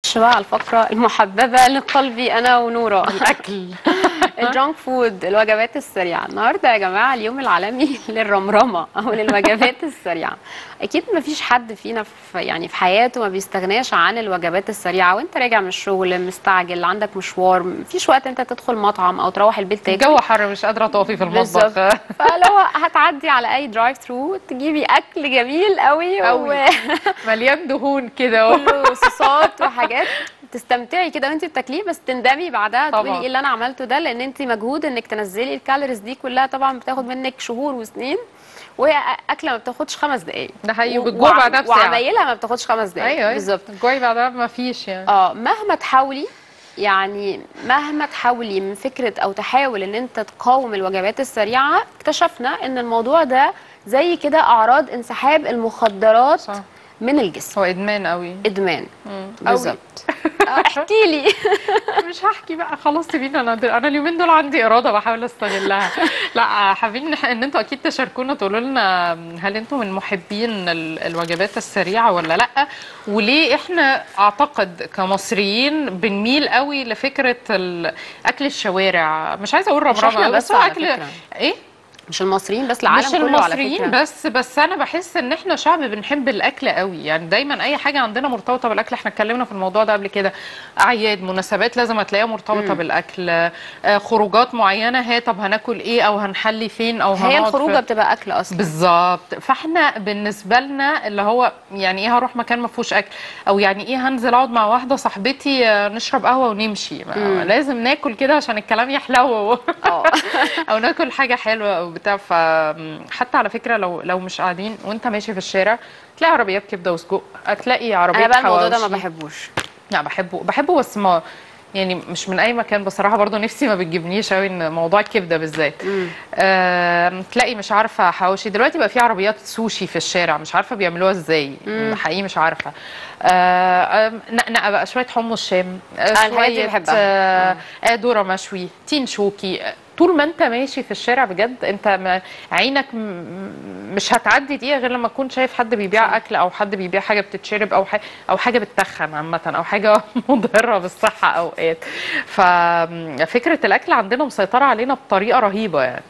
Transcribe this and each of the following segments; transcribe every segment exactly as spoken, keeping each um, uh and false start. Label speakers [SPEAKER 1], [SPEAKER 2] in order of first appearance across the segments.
[SPEAKER 1] نخش بقى على الفقرة المحببة لقلبي أنا ونورة.
[SPEAKER 2] الأكل.
[SPEAKER 1] الجانك فود، الوجبات السريعة. النهاردة يا جماعة اليوم العالمي للرمرمة أو للوجبات السريعة. أكيد مفيش حد فينا في يعني في حياته ما بيستغناش عن الوجبات السريعة، وأنت راجع من الشغل مستعجل، عندك مشوار، مفيش وقت أنت تدخل مطعم أو تروح البيت تاكل.
[SPEAKER 2] الجو حر مش قادرة تقفي في المطبخ.
[SPEAKER 1] فلو هتعدي على أي درايف ثرو تجيبي أكل جميل قوي
[SPEAKER 2] قوي
[SPEAKER 1] و...
[SPEAKER 2] مليان دهون كده
[SPEAKER 1] كله صوصات وحاجات، تستمتعي كده وانت بتاكليه، بس تندمي بعدها
[SPEAKER 2] طبعا.
[SPEAKER 1] تقولي ايه اللي انا عملته ده، لان انت مجهود انك تنزلي الكالوريز دي كلها طبعا بتاخد منك شهور وسنين، وهي اكله ما بتاخدش خمس دقائق.
[SPEAKER 2] ده حقيقي، وبتجوع بعدها بساعة.
[SPEAKER 1] وعمايلها ما بتاخدش خمس دقائق.
[SPEAKER 2] ايوه
[SPEAKER 1] بالظبط.
[SPEAKER 2] الجوع بعدها ما فيش يعني.
[SPEAKER 1] اه مهما تحاولي، يعني مهما تحاولي من فكره او تحاول ان انت تقاوم الوجبات السريعه، اكتشفنا ان الموضوع ده زي كده اعراض انسحاب المخدرات صح. من الجسم.
[SPEAKER 2] هو ادمان قوي.
[SPEAKER 1] ادمان بالظبط. احكي لي.
[SPEAKER 2] مش هحكي بقى، خلاص سيبيني. انا انا اليومين دول عندي اراده بحاول استغلها. لا حابين ان انتوا اكيد تشاركونا، تقولوا لنا هل انتوا من محبين الوجبات السريعه ولا لا، وليه احنا اعتقد كمصريين بنميل قوي لفكره اكل الشوارع. مش عايزه اقول رمرمه
[SPEAKER 1] بس
[SPEAKER 2] هو اكل ايه،
[SPEAKER 1] مش المصريين بس، العالم
[SPEAKER 2] مش
[SPEAKER 1] كله على
[SPEAKER 2] المصريين
[SPEAKER 1] فكرة.
[SPEAKER 2] بس بس انا بحس ان احنا شعب بنحب الاكل قوي، يعني دايما اي حاجه عندنا مرتبطه بالاكل. احنا اتكلمنا في الموضوع ده قبل كده، اعياد مناسبات لازم هتلاقيها مرتبطه مم. بالاكل. آه خروجات معينه، هي طب هناكل ايه او هنحلي فين او
[SPEAKER 1] هي الخروجه في... بتبقى اكل اصلا.
[SPEAKER 2] بالظبط. فاحنا بالنسبه لنا اللي هو يعني ايه هروح مكان ما فيهوش اكل، او يعني ايه هنزل اقعد مع واحده صاحبتي نشرب قهوه ونمشي، لازم ناكل كده عشان الكلام يحلو. او ناكل حاجه حلوه او بتاع. ف حتى على فكره لو لو مش قاعدين وانت ماشي في الشارع تلاقي عربيات كبده وسجق، هتلاقي عربيه حواوشي.
[SPEAKER 1] انا بقى الموضوع ده ما بحبوش.
[SPEAKER 2] لا بحبه بحبه بس ما يعني مش من اي مكان بصراحه. برضو نفسي ما بتجيبنيش قوي ان موضوع الكبده بالذات. آه، تلاقي مش عارفه حواوشي. دلوقتي بقى في عربيات سوشي في الشارع، مش عارفه بيعملوها ازاي حقيقي، مش عارفه. آه نقنقه بقى، شويه حمص شام، آه شويه آه ذره مشوي، تين شوكي. طول ما انت ماشي في الشارع بجد انت عينك مش هتعدي دقيقه غير لما تكون شايف حد بيبيع اكل، او حد بيبيع حاجه بتتشرب، او حاجه او حاجه بتتخن عامه، او حاجه مضره بالصحه اوقات. ففكره الاكل عندنا مسيطره علينا بطريقه رهيبه يعني.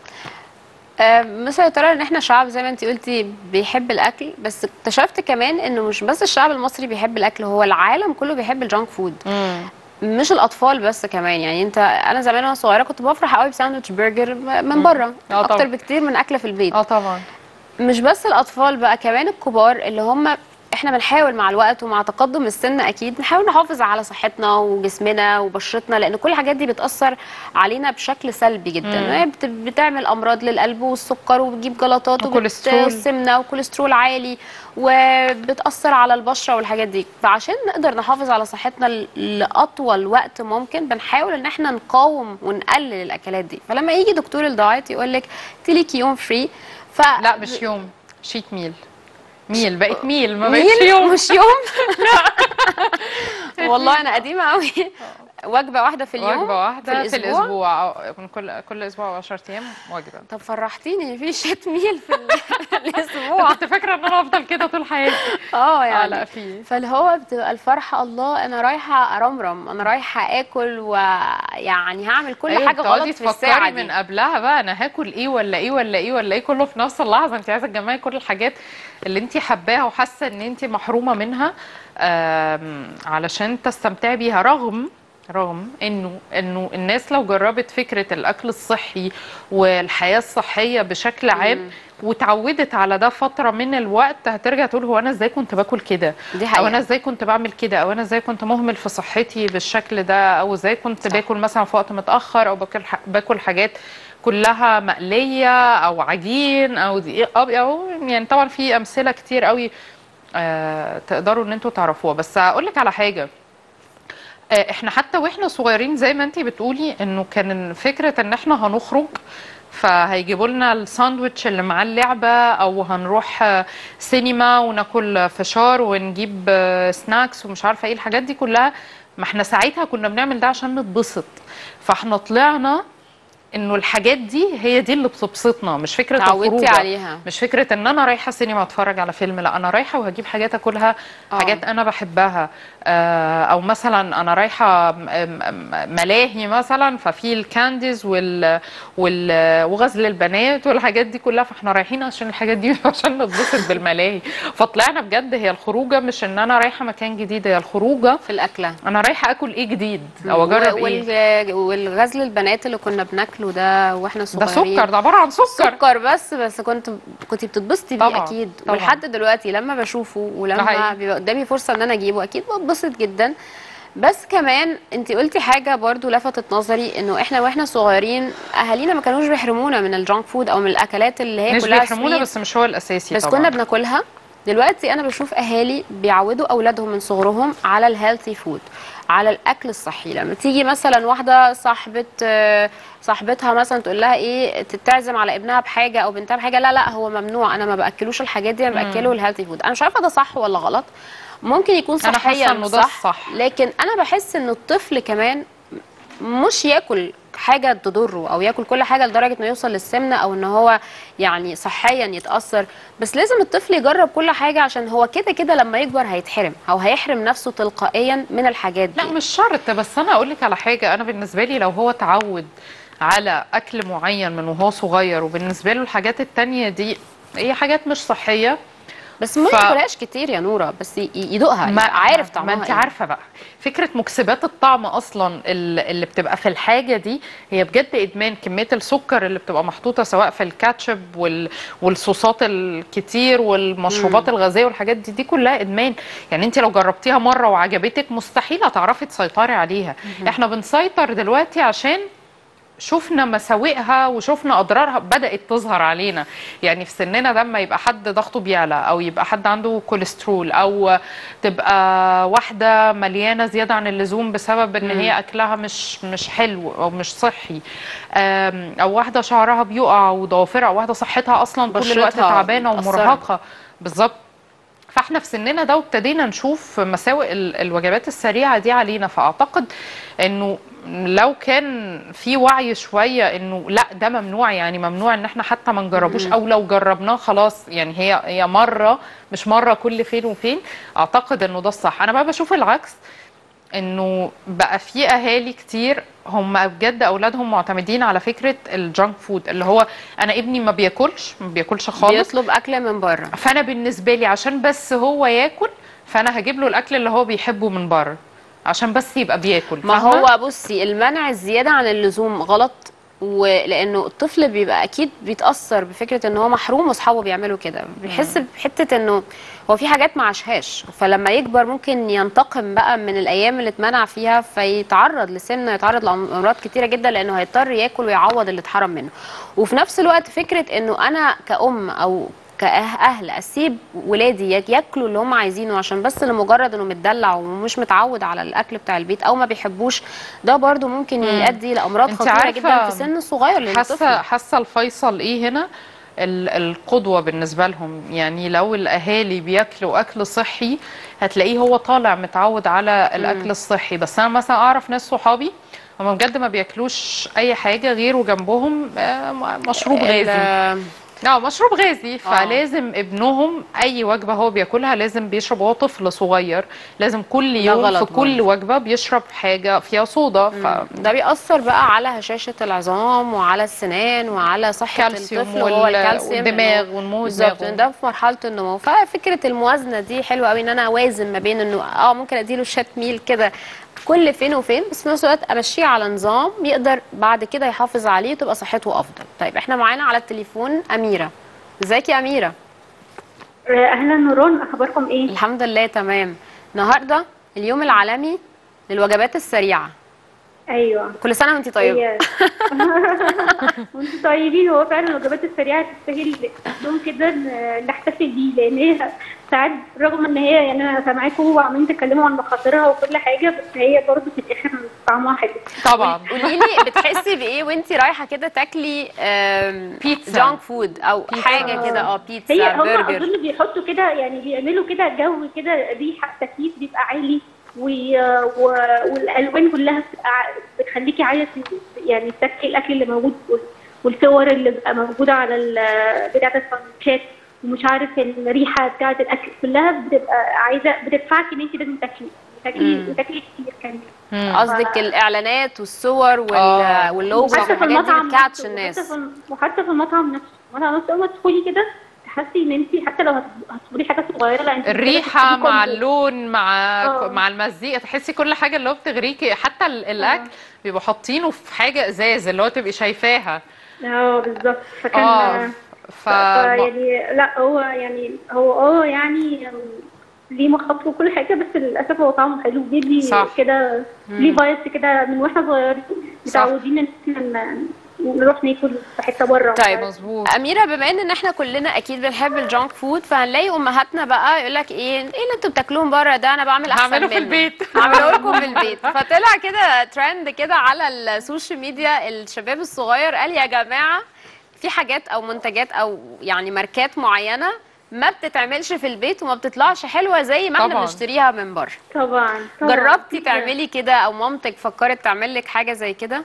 [SPEAKER 1] مسيطرة ان احنا شعب زي ما انت قلتي بيحب الاكل، بس اكتشفت كمان انه مش بس الشعب المصري بيحب الاكل، هو العالم كله بيحب الجانك فود. مم. مش الاطفال بس كمان. يعني انت انا زمان وانا صغيره كنت بفرح قوي بساندوتش برجر من بره اكتر بكتير من اكله في البيت.
[SPEAKER 2] اه طبعا.
[SPEAKER 1] مش بس الاطفال بقى، كمان الكبار اللي هم احنا بنحاول مع الوقت ومع تقدم السن اكيد نحاول نحافظ على صحتنا وجسمنا وبشرتنا، لان كل الحاجات دي بتاثر علينا بشكل سلبي جدا. هي بتعمل امراض للقلب والسكر، وبتجيب جلطات والسمنه وكوليسترول عالي، وبتاثر على البشره والحاجات دي. فعشان نقدر نحافظ على صحتنا لاطول وقت ممكن بنحاول ان احنا نقاوم ونقلل الاكلات دي. فلما يجي دكتور الدايت يقول لك تليكي يوم فري، ف
[SPEAKER 2] لا مش يوم، شيت ميل. ميل بقت ميل، ما بقتش يوم.
[SPEAKER 1] مش يوم. والله انا قديمه قوي. وجبه واحده في اليوم،
[SPEAKER 2] وجبه واحده في الاسبوع, في الأسبوع. أو كل كل اسبوع عشرة ايام وجبه.
[SPEAKER 1] طب فرحتيني في شيت ميل في الاسبوع.
[SPEAKER 2] كنت فاكره ان انا افضل كده طول حياتي.
[SPEAKER 1] اه يعني
[SPEAKER 2] آه لا في.
[SPEAKER 1] فاللي هو بتبقى الفرحه، الله انا رايحه ارمرم، انا رايحه اكل، ويعني هعمل كل أيوة حاجه غلط في الساعه دي.
[SPEAKER 2] من قبلها بقى انا هاكل ايه ولا ايه ولا ايه ولا ايه، كله في نفس اللحظه. انت عايزه تجمعي كل الحاجات اللي انت حباها وحاسه ان انت محرومه منها علشان تستمتعي بيها، رغم رغم انه انه الناس لو جربت فكره الاكل الصحي والحياه الصحيه بشكل عام مم. وتعودت على ده فتره من الوقت، هترجع تقول هو انا ازاي كنت باكل كده، او انا ازاي كنت بعمل كده، او انا ازاي كنت مهمل في صحتي بالشكل ده، او ازاي كنت صح. باكل مثلا في وقت متاخر، او باكل باكل حاجات كلها مقليه او عجين او دقيق او يعني طبعا في امثله كتير قوي آه تقدروا ان انتوا تعرفوها. بس اقول لك على حاجه، احنا حتى واحنا صغيرين زي ما انتي بتقولي انه كان فكره ان احنا هنخرج فهيجيبوا لنا الساندوتش اللي معاه اللعبه، او هنروح سينما وناكل فشار ونجيب سناكس ومش عارفه ايه الحاجات دي كلها. ما احنا ساعتها كنا بنعمل ده عشان نتبسط. فاحنا طلعنا انه الحاجات دي هي دي اللي بتبسطنا، مش فكره
[SPEAKER 1] اتعودتي
[SPEAKER 2] الخروجه
[SPEAKER 1] عليها.
[SPEAKER 2] مش فكره ان انا رايحه سينما اتفرج على فيلم، لا انا رايحه وهجيب حاجات اكلها،
[SPEAKER 1] اه.
[SPEAKER 2] حاجات انا بحبها. آه، او مثلا انا رايحه م- م- ملاهي مثلا، ففي الكانديز وال وال وغزل البنات والحاجات دي كلها، فاحنا رايحين عشان الحاجات دي مش عشان نتبسط بالملاهي. فطلعنا بجد هي الخروجه مش ان انا رايحه مكان جديد، هي الخروجه
[SPEAKER 1] في الاكله
[SPEAKER 2] انا رايحه اكل ايه جديد او اجرب
[SPEAKER 1] و-
[SPEAKER 2] ايه.
[SPEAKER 1] وال- والغزل البنات اللي كنا بناكله ده واحنا
[SPEAKER 2] ده
[SPEAKER 1] صغيرين،
[SPEAKER 2] سكر، ده عباره عن سكر.
[SPEAKER 1] سكر بس بس كنت كنت بتتبسطي بيه
[SPEAKER 2] طبعا
[SPEAKER 1] اكيد.
[SPEAKER 2] طبعا.
[SPEAKER 1] ولحد دلوقتي لما بشوفه
[SPEAKER 2] ده
[SPEAKER 1] ولما
[SPEAKER 2] حقيقي.
[SPEAKER 1] بيبقى قدامي فرصه ان انا اجيبه اكيد بتبسط جدا. بس كمان انت قلتي حاجه برضو لفتت نظري، انه احنا واحنا صغيرين اهالينا ما كانوش بيحرمونا من الجانك فود او من الاكلات اللي هي
[SPEAKER 2] مش
[SPEAKER 1] كلها
[SPEAKER 2] بيحرمونا
[SPEAKER 1] سويت،
[SPEAKER 2] بس مش هو الاساسي
[SPEAKER 1] بس
[SPEAKER 2] طبعا.
[SPEAKER 1] كنا بناكلها. دلوقتي انا بشوف اهالي بيعودوا اولادهم من صغرهم على الهيلثي فود، على الاكل الصحي. لما تيجي مثلا واحده صاحبه آه، صاحبتها مثلا تقول لها ايه، تتعزم على ابنها بحاجه او بنتها بحاجه، لا لا هو ممنوع، انا ما باكلوش الحاجات دي، انا باكله الهيلثي فود. انا مش عارفه ده صح ولا غلط، ممكن يكون
[SPEAKER 2] انا حاسه
[SPEAKER 1] صحيا
[SPEAKER 2] انه ده
[SPEAKER 1] صح،
[SPEAKER 2] الصح.
[SPEAKER 1] لكن انا بحس ان الطفل كمان مش ياكل حاجه تضره او ياكل كل حاجه لدرجه انه يوصل للسمنه او ان هو يعني صحيا يتاثر، بس لازم الطفل يجرب كل حاجه عشان هو كده كده لما يكبر هيتحرم او هيحرم نفسه تلقائيا من الحاجات دي.
[SPEAKER 2] لا مش شرط، بس انا اقول لك على حاجه، انا بالنسبه لي لو هو اتعود على اكل معين من وهو صغير، وبالنسبه له الحاجات التانية دي هي حاجات مش صحيه،
[SPEAKER 1] بس ما
[SPEAKER 2] ف...
[SPEAKER 1] ياكلهاش كتير يا نوره، بس ي- يدوقها،
[SPEAKER 2] ما
[SPEAKER 1] يبقى عارف طعمها
[SPEAKER 2] ما انت
[SPEAKER 1] ايه.
[SPEAKER 2] عارفه بقى فكره مكسبات الطعم اصلا ال- اللي بتبقى في الحاجه دي هي بجد ادمان. كميه السكر اللي بتبقى محطوطه سواء في الكاتشب وال والصوصات الكتير والمشروبات
[SPEAKER 1] مم.
[SPEAKER 2] الغازيه والحاجات دي دي كلها ادمان. يعني انت لو جربتيها مره وعجبتك مستحيل هتعرفي تسيطري عليها. احنا بنسيطر دلوقتي عشان شفنا مساوئها وشفنا اضرارها بدات تظهر علينا. يعني في سننا ده لما يبقى حد ضغطه بيعلى، او يبقى حد عنده كوليسترول، او تبقى واحده مليانه زياده عن اللزوم بسبب ان
[SPEAKER 1] مم.
[SPEAKER 2] هي اكلها مش مش حلو او مش صحي، أم، او واحده شعرها بيقع وضوافرها، او واحده صحتها اصلا طول الوقت
[SPEAKER 1] بشرتها
[SPEAKER 2] تعبانه
[SPEAKER 1] متأثرة.
[SPEAKER 2] ومرهقه. بالظبط. فاحنا في سننا ده وابتدينا نشوف مساوئ ال- الوجبات السريعه دي علينا. فاعتقد انه لو كان في وعي شويه انه لا ده ممنوع، يعني ممنوع ان احنا حتى ما نجربوش،
[SPEAKER 1] مم.
[SPEAKER 2] او لو جربناه خلاص يعني هي هي مره مش مره كل فين وفين، اعتقد انه ده الصح. انا بقى بشوف العكس، انه بقى في اهالي كتير هم بجد اولادهم معتمدين على فكره الجانك فود، اللي هو انا ابني ما بياكلش ما بياكلش خالص،
[SPEAKER 1] بيطلب اكل من بره،
[SPEAKER 2] فانا بالنسبه لي عشان بس هو ياكل فانا هجيب له الاكل اللي هو بيحبه من بره عشان بس يبقى بياكل.
[SPEAKER 1] ما
[SPEAKER 2] فاهمه؟
[SPEAKER 1] هو بصي المنع الزيادة عن اللزوم غلط، ولانه الطفل بيبقى اكيد بيتاثر بفكره ان هو محروم واصحابه بيعملوا كده، بيحس بحته انه هو في حاجات ما عاشهاش، فلما يكبر ممكن ينتقم بقى من الايام اللي اتمنع فيها، فيتعرض لسمنه، يتعرض لامراض كتيره جدا لانه هيضطر ياكل ويعوض اللي اتحرم منه. وفي نفس الوقت فكره انه انا كأم او كأهل اسيب ولادي ياكلوا اللي هم عايزينه عشان بس لمجرد انه متدلع ومش متعود على الاكل بتاع البيت او ما بيحبوش، ده برضو ممكن يؤدي لامراض
[SPEAKER 2] انت
[SPEAKER 1] خطيره
[SPEAKER 2] عارفة
[SPEAKER 1] جدا في سن صغير للطفل.
[SPEAKER 2] حاسه حاسه الفيصل ايه هنا؟ ال- القدوه بالنسبه لهم. يعني لو الاهالي بياكلوا اكل صحي هتلاقيه هو طالع متعود على الاكل الصحي. بس انا مثلا اعرف ناس صحابي هم بجد ما بياكلوش اي حاجه غير وجنبهم آه، مشروب غازي.
[SPEAKER 1] ال-
[SPEAKER 2] اه مشروب غازي،
[SPEAKER 1] آه.
[SPEAKER 2] فلازم ابنهم اي وجبه هو بياكلها لازم بيشرب، وهو طفل صغير لازم كل
[SPEAKER 1] ده
[SPEAKER 2] يوم في
[SPEAKER 1] غلط
[SPEAKER 2] كل
[SPEAKER 1] برضه.
[SPEAKER 2] وجبه بيشرب حاجه فيها صودا. ف
[SPEAKER 1] ده بيأثر بقى على هشاشة العظام وعلى السنان وعلى صحة
[SPEAKER 2] كالسيوم
[SPEAKER 1] الطفل وهو
[SPEAKER 2] وال-
[SPEAKER 1] الكالسيوم
[SPEAKER 2] والدماغ والنمو
[SPEAKER 1] بالظبط،
[SPEAKER 2] دماغه.
[SPEAKER 1] ده في مرحلة النمو. ففكرة الموازنة دي حلوة قوي، ان انا اوازن ما بين انه اه ممكن اديله شات ميل كده كل فين وفين، بس في نفس الوقت امشيه على نظام يقدر بعد كده يحافظ عليه وتبقى صحته افضل. طيب احنا معانا على التليفون أميرة. ازيك يا أميرة؟
[SPEAKER 3] اهلا نوران، اخباركم ايه؟
[SPEAKER 1] الحمد لله تمام. النهارده اليوم العالمي للوجبات السريعة.
[SPEAKER 3] ايوه
[SPEAKER 1] كل سنة وانتي طيبة.
[SPEAKER 3] هي وانتم طيبين. هو فعلا الوجبات السريعه تستاهل يوم كده ن- نحتفل بيه، لان هي ساعات رغم ان هي يعني انا سامعاكم وعمالين تتكلموا عن مخاطرها وكل حاجه، بس هي برضه في الاخر طعمها حلو.
[SPEAKER 2] طبعا.
[SPEAKER 1] قولي لي بتحسي بايه وانتي رايحه كده تاكلي
[SPEAKER 2] بيتزا.
[SPEAKER 1] جانك فود او
[SPEAKER 2] بيتزا.
[SPEAKER 1] حاجه كده، اه
[SPEAKER 3] هي
[SPEAKER 1] بيتزا
[SPEAKER 3] هم
[SPEAKER 1] برجر؟
[SPEAKER 3] اظن بيحطوا كده، يعني بيعملوا كده جو كده، ريحه تكييف بيبقى عالي، و- و- والالوان كلها بتبقى بتخليكي عايزه يعني تاكلي الاكل اللي موجود، والصور اللي بتبقى موجوده على ال- بتاعه السندوتشات، ومش عارف الريحه بتاعه الاكل كلها بتبقى عايزه بتدفعك ان انت لازم تاكلي تاكلي وتاكلي كتير كمان.
[SPEAKER 1] قصدك الاعلانات والصور وال...
[SPEAKER 2] آه.
[SPEAKER 1] واللوجوز
[SPEAKER 3] وحتى في
[SPEAKER 1] والحاجات دي
[SPEAKER 3] المطعم
[SPEAKER 1] بتكعتش
[SPEAKER 3] نفسه، وحتى
[SPEAKER 1] الناس.
[SPEAKER 3] في وحتى في المطعم نفسه، المطعم نفسه اول ما تدخلي كده تحسي ان انت حتى لو هتطلبي حاجه صغيره، لا انت
[SPEAKER 2] الريحه مع اللون مع
[SPEAKER 3] آه.
[SPEAKER 2] مع المزيكا، تحسي كل حاجه اللي هو بتغريكي. حتى ال- الاكل بيبقوا حاطينه في حاجه ازاز اللي هو تبقي شايفاها.
[SPEAKER 3] اه بالظبط. فكان
[SPEAKER 2] اه
[SPEAKER 3] ف... ف... يعني لا هو يعني هو اه يعني ليه مخاطر وكل حاجه، بس للاسف هو طعمه حلو، بيدي
[SPEAKER 2] صح.
[SPEAKER 3] كده ليه فايبس كده من واحنا صغيرين متعودين ان احنا ن- نروح ناكل في حته بره.
[SPEAKER 1] طيب
[SPEAKER 2] مظبوط.
[SPEAKER 1] اميره، بما ان احنا كلنا اكيد بنحب الجانك فود، فهنلاقي امهاتنا بقى يقول لك ايه ايه اللي انتوا بتاكلوهم بره ده، انا بعمل احسن
[SPEAKER 2] هعمله في
[SPEAKER 1] منه.
[SPEAKER 2] البيت.
[SPEAKER 1] هعمله لكم في البيت. فطلع كده ترند كده على السوشيال ميديا، الشباب الصغير قال يا جماعه في حاجات او منتجات او يعني ماركات معينه ما بتتعملش في البيت وما بتطلعش حلوه زي ما احنا
[SPEAKER 2] طبعاً.
[SPEAKER 1] بنشتريها من بره.
[SPEAKER 3] طبعا طبعا.
[SPEAKER 1] جربتي تعملي كده او مامتك فكرت تعمل لك حاجه زي كده؟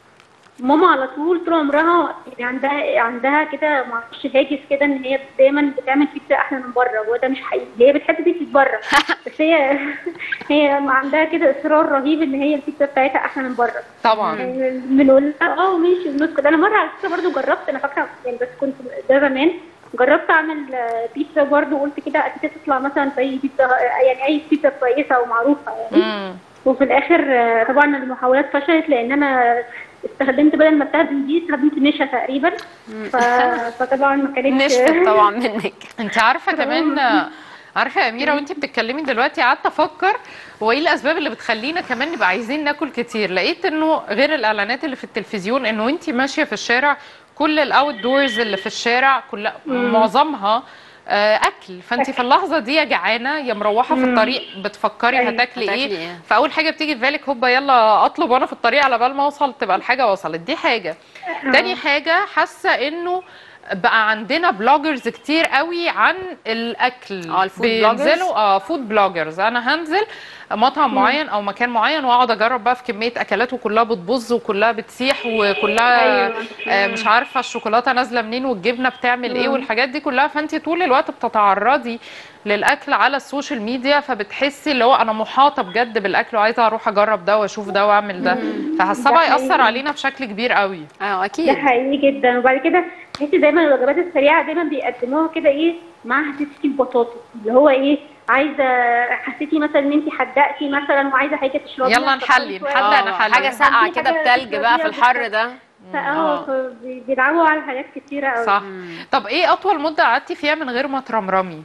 [SPEAKER 3] ماما على طول طول عمرها يعني عندها عندها كده معرفش هاجس كده ان هي دايما بتعمل بيتزا احلى من بره، وده مش حقيقي. هي بتحب بيتزا بره بس هي هي عندها كده اصرار رهيب ان هي البيتزا بتاعتها احلى من بره.
[SPEAKER 2] طبعا.
[SPEAKER 3] يعني بنقول لها اه ماشي بنسكت. انا مره على فكره برضه جربت، انا فاكره يعني بس كنت ده زمان، جربت اعمل بيتزا برضه وقلت كده اكيد تطلع مثلا زي بيتزا يعني اي بيتزا كويسه ومعروفه يعني.
[SPEAKER 2] مم.
[SPEAKER 3] وفي الاخر طبعا المحاولات فشلت لان انا استخدمت بدل ما استخدم دي استخدمت نشا تقريبا. ف... فطبعا ما كانتش
[SPEAKER 1] نشفت طبعا منك.
[SPEAKER 2] انت عارفه كمان، عارفه يا اميره وانت بتتكلمي دلوقتي قعدت افكر هو ايه الاسباب اللي بتخلينا كمان نبقى عايزين ناكل كتير. لقيت انه غير الاعلانات اللي في التلفزيون، انه وانت ماشيه في الشارع كل الاوت دورز اللي في الشارع كلها معظمها آه، اكل. فانت في اللحظه دي يا جعانه يا مروحه في الطريق بتفكري
[SPEAKER 3] أيوة.
[SPEAKER 2] هتاكلي
[SPEAKER 1] هتاكلي
[SPEAKER 2] ايه.
[SPEAKER 1] إيه؟
[SPEAKER 2] فاول حاجه بتيجي في بالك هوبا يلا اطلب وانا في الطريق على بال ما اوصل تبقى الحاجه وصلت. دي حاجه. تاني حاجه حاسه انه بقى عندنا بلوجرز كتير قوي عن الاكل.
[SPEAKER 1] اه الفود
[SPEAKER 2] بينزلوا اه فود بلوجرز. انا هنزل مطعم معين او مكان معين واقعد اجرب بقى في كميه اكلات وكلها بتبظ وكلها بتسيح وكلها
[SPEAKER 3] أيوة.
[SPEAKER 2] آه مش عارفه الشوكولاته نازله منين والجبنه بتعمل ايه والحاجات دي كلها. فانت طول الوقت بتتعرضي للاكل على السوشيال ميديا، فبتحسي اللي هو انا محاطه بجد بالاكل وعايزه اروح اجرب ده واشوف ده واعمل ده. فحاسه
[SPEAKER 3] ده
[SPEAKER 2] بقى ياثر
[SPEAKER 3] حقيقي.
[SPEAKER 2] علينا بشكل كبير قوي.
[SPEAKER 1] اه
[SPEAKER 3] ده
[SPEAKER 1] اكيد.
[SPEAKER 3] حقيقي جدا. وبعد كده تحسي دايما الوجبات السريعه دايما بيقدموها كده ايه معاها تيست البطاطس اللي هو ايه عايزه، حسيتي مثلا ان انت حدقتي مثلا وعايزه حاجه تشربي
[SPEAKER 2] يلا نحلي نحدق نحلي
[SPEAKER 1] حاجه ساقعه كده بتلج بقى في الحر ده.
[SPEAKER 3] اه بيلعبوا على حاجات كتيره قوي.
[SPEAKER 2] صح. طب ايه اطول مده قعدتي فيها من غير ما ترمرمي؟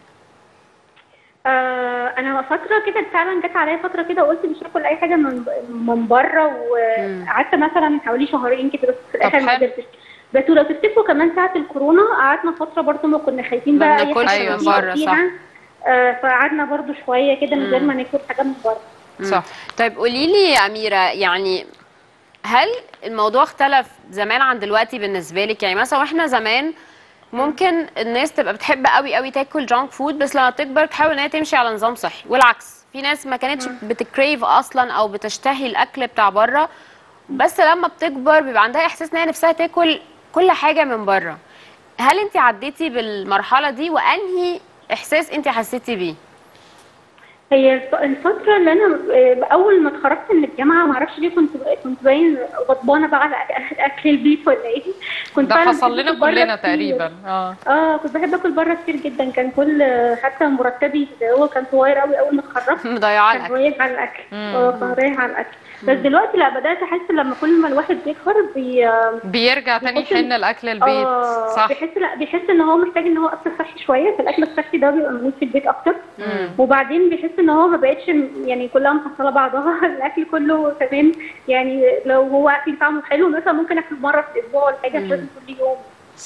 [SPEAKER 3] آه انا فتره كده فعلا جت عليا فتره كده وقلت مش هاكل اي حاجه من من بره، وقعدت مثلا حوالي شهرين كده بس في الاخر ما قدرتش. بس ولو تفتكروا كمان ساعه الكورونا قعدنا فتره برضه ما كنا خايفين بقى
[SPEAKER 1] ما بناكلش من بره. صح.
[SPEAKER 3] آه فقعدنا برضه شويه كده من غير ما ناكل حاجه من بره.
[SPEAKER 2] صح.
[SPEAKER 1] طيب قولي لي يا اميره، يعني هل الموضوع اختلف زمان عن دلوقتي بالنسبه لك؟ يعني مثلا واحنا زمان ممكن الناس تبقى بتحب قوي قوي تاكل جانك فود، بس لما تكبر تحاول ان هي تمشي على نظام صحي، والعكس في ناس ما كانتش بتكريف اصلا او بتشتهي الاكل بتاع بره، بس لما بتكبر بيبقى عندها احساس ان هي نفسها تاكل كل حاجه من بره. هل انت عديتي بالمرحله دي، وانهي احساس انت حسيتي بيه؟
[SPEAKER 3] هي الفترة اللي أنا أول ما اتخرجت من الجامعة معرفش ليه كنت كنت باين غضبانة بقى على أكل البيت ولا إيه. كنت
[SPEAKER 2] ده حصل لنا كلنا تقريبا. اه
[SPEAKER 3] اه كنت بحب آكل بره كتير جدا. كان كل حتى مرتبي هو كان صغير قوي أول ما اتخرجت
[SPEAKER 1] مضيعة
[SPEAKER 3] كان
[SPEAKER 1] الاكل.
[SPEAKER 3] رايح على الأكل. اه كان رايح على الأكل. بس دلوقتي لا بدأت أحس لما كل ما الواحد بيكبر بي
[SPEAKER 2] بيرجع تاني يحن الأكل البيت.
[SPEAKER 3] آه
[SPEAKER 2] صح.
[SPEAKER 3] بيحس لا بيحس إن هو محتاج إن هو أكل صحي شوية، فالأكل الصحي ده بيبقى موجود في البيت أكتر.
[SPEAKER 2] مم.
[SPEAKER 3] وبعدين بيحس ان هو ما بقتش يعني كلها محصله بعضها. الاكل كله تمام يعني لو هو اكل طعمه حلو مثلا ممكن اكله مره في الاسبوع ولا حاجه، مش لازم كل يوم.
[SPEAKER 2] صح.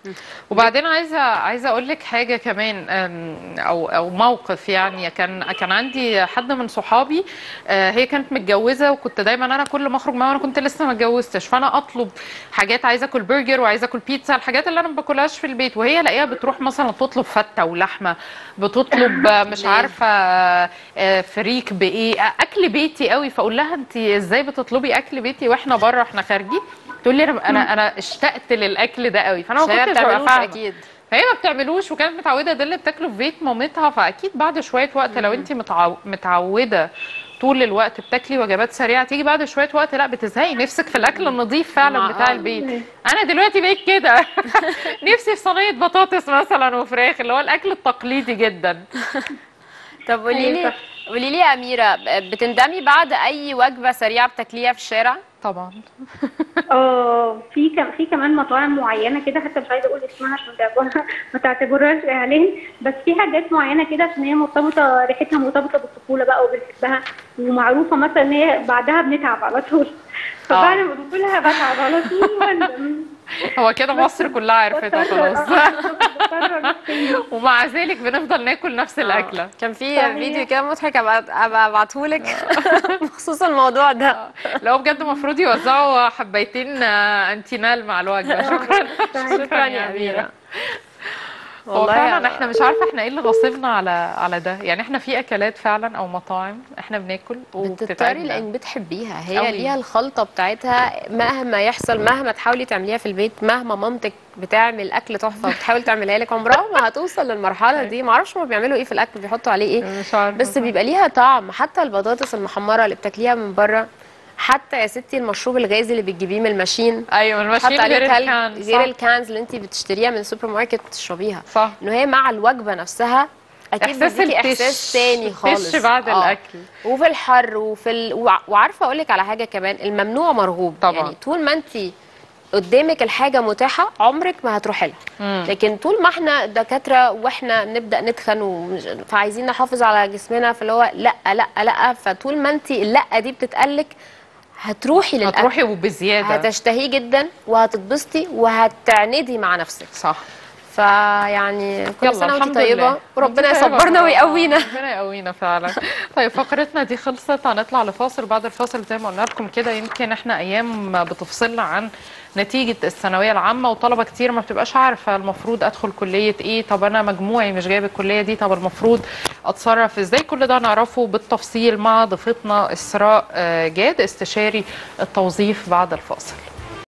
[SPEAKER 2] وبعدين عايزه عايزه اقول لك حاجه كمان، أم، او او موقف يعني. كان كان عندي حد من صحابي، آه، هي كانت متجوزه، وكنت دايما انا كل ما اخرج معاها وانا كنت لسه ما اتجوزتش، فانا اطلب حاجات، عايزه اكل برجر وعايزه اكل بيتزا، الحاجات اللي انا ما باكلهاش في البيت، وهي الاقيها بتروح مثلا تطلب فته ولحمه، بتطلب آه، مش
[SPEAKER 1] ليه؟
[SPEAKER 2] عارفه آه، فريك بايه، آه، اكل بيتي قوي. فاقول لها انت ازاي بتطلبي اكل بيتي واحنا بره احنا خارجين؟ تقول لي انا انا انا اشتقت للاكل ده قوي. فانا
[SPEAKER 1] عشان
[SPEAKER 2] ما
[SPEAKER 1] هي
[SPEAKER 2] كنتش ببقى
[SPEAKER 1] بتعملوش
[SPEAKER 2] فاهمه،
[SPEAKER 1] اكيد.
[SPEAKER 2] فهي ما بتعملوش، وكانت متعوده ده اللي بتاكله في بيت مامتها. فاكيد بعد شويه وقت لو انت متعو... متعوده طول الوقت بتاكلي وجبات سريعه، تيجي بعد شويه وقت لا بتزهقي نفسك في الاكل النظيف فعلا
[SPEAKER 1] مع-
[SPEAKER 2] بتاع
[SPEAKER 1] آه.
[SPEAKER 2] البيت. انا دلوقتي بقيت كده نفسي في صينيه بطاطس مثلا وفراخ، اللي هو الاكل التقليدي جدا.
[SPEAKER 1] طب قولي
[SPEAKER 3] أيوة
[SPEAKER 1] لي
[SPEAKER 3] صح.
[SPEAKER 1] قولي لي يا اميره، بتندمي بعد اي وجبه سريعه بتاكليها في الشارع؟
[SPEAKER 2] طبعا.
[SPEAKER 3] اه في كم في كمان مطاعم معينه كده، حتى مش عايزه اقول اسمها عشان تعتبرها ما تعتبرهاش اعلان، بس في حاجات معينه كده عشان هي مرتبطه، ريحتها مرتبطه بالطفوله بقى وبنحبها، ومعروفه مثلا ان هي بعدها بنتعب على طول، فبعد ما باكلها بتعب على طول واندم.
[SPEAKER 2] هو كده مصر كلها عرفتها
[SPEAKER 3] بضطر-
[SPEAKER 2] خلاص.
[SPEAKER 3] آه، بضطر أروح تاني.
[SPEAKER 2] ومع ذلك بنفضل ناكل نفس الاكله.
[SPEAKER 1] آه. كان في
[SPEAKER 3] صحيح.
[SPEAKER 1] فيديو كده مضحك، ابقى ابقى ابعتهولك بخصوص الموضوع ده.
[SPEAKER 2] لو بجد المفروض يوزعوا حبيتين آه، انتينال مع الوجبه. شكرا.
[SPEAKER 1] شكرا يا اميره.
[SPEAKER 2] هو
[SPEAKER 1] والله
[SPEAKER 2] فعلا
[SPEAKER 1] أنا-
[SPEAKER 2] احنا مش عارفه احنا ايه اللي غاصبنا على على ده. يعني احنا في اكلات فعلا او مطاعم احنا بناكل
[SPEAKER 1] بتضطري
[SPEAKER 2] وبتتعبنا.
[SPEAKER 1] لان بتحبيها، هي
[SPEAKER 2] أوي.
[SPEAKER 1] ليها الخلطه بتاعتها، مهما يحصل، مهما تحاولي تعمليها في البيت، مهما مامتك بتعمل اكل تحفه وبتحاول تعملها لك، عمرها ما هتوصل للمرحله دي. ما اعرفش هما بيعملوا ايه في الاكل، بيحطوا عليه ايه،
[SPEAKER 2] مش عارفه
[SPEAKER 1] بس بيبقى ليها طعم. حتى البطاطس المحمره اللي بتاكليها من بره، حتى يا ستي المشروب الغازي اللي بتجيبيه من الماشين،
[SPEAKER 2] ايوه
[SPEAKER 1] حط
[SPEAKER 2] الماشين
[SPEAKER 1] عليه
[SPEAKER 2] غير
[SPEAKER 1] تلج
[SPEAKER 2] الكان.
[SPEAKER 1] غير
[SPEAKER 2] صح.
[SPEAKER 1] الكانز اللي انت بتشتريها من السوبر ماركت تشربيها.
[SPEAKER 2] صح.
[SPEAKER 1] انه هي مع الوجبه نفسها اكيد
[SPEAKER 2] احساس
[SPEAKER 1] بتديكي
[SPEAKER 2] التش
[SPEAKER 1] احساس تاني خالص.
[SPEAKER 2] التش بعد
[SPEAKER 1] آه.
[SPEAKER 2] الاكل.
[SPEAKER 1] وفي الحر وفي ال... وع- وعارفه اقول لك على حاجه كمان، الممنوع مرغوب.
[SPEAKER 2] طبعا.
[SPEAKER 1] يعني طول ما انت قدامك الحاجه متاحه عمرك ما هتروحي لها.
[SPEAKER 2] مم.
[SPEAKER 1] لكن طول ما احنا دكاتره واحنا نبدا نتخن ومش- فعايزين نحافظ على جسمنا، فاللي هو لا لا لا، فطول ما انت اللا دي بتتقالك هتروحي للاكل،
[SPEAKER 2] هتروحي وبزياده.
[SPEAKER 1] هتشتهيه جدا وهتتبسطي وهتعندي مع نفسك.
[SPEAKER 2] صح.
[SPEAKER 1] فيعني كل
[SPEAKER 2] يلا
[SPEAKER 1] سنه وانت
[SPEAKER 2] الحمد
[SPEAKER 1] طيبه
[SPEAKER 2] لله.
[SPEAKER 1] وربنا
[SPEAKER 2] وانتي طيبة
[SPEAKER 1] يصبرنا
[SPEAKER 2] برضه.
[SPEAKER 1] ويقوينا.
[SPEAKER 2] ربنا يقوينا فعلا. طيب فقرتنا دي خلصت، هنطلع لفاصل. بعد الفاصل زي ما قلنا لكم كده، يمكن احنا ايام بتفصلنا عن نتيجة الثانوية العامة، وطلبة كتير ما بتبقاش عارفة المفروض ادخل كلية ايه، طب انا مجموعي مش جايب الكلية دي، طب المفروض اتصرف ازاي. كل ده نعرفه بالتفصيل مع ضيفتنا إسراء آه، جاد، استشاري التوظيف، بعد الفاصل.